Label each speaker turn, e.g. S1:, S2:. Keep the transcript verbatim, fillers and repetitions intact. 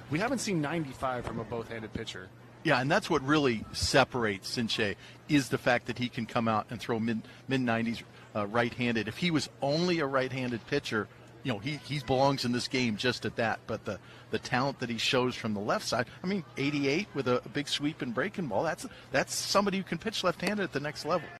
S1: We haven't seen ninety-five from a both-handed pitcher.
S2: Yeah, and that's what really separates Sinche is the fact that he can come out and throw mid mid nineties uh, right-handed. If he was only a right-handed pitcher, you know, he he belongs in this game just at that. But the the talent that he shows from the left side, I mean, eighty-eight with a, a big sweep and breaking ball, that's that's somebody who can pitch left-handed at the next level.